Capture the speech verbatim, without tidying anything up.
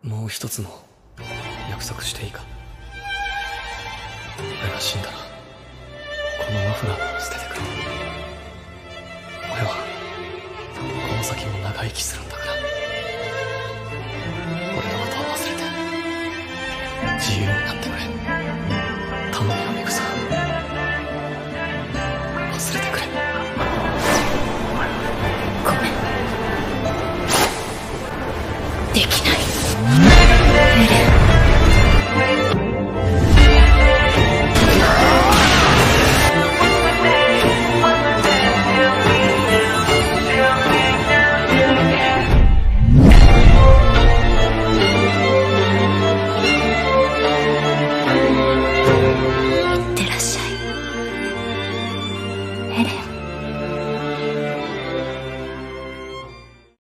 もう一つの約束していいか。俺が死んだらこのマフラーも捨ててくれ。俺はこの先も長生きするんだ。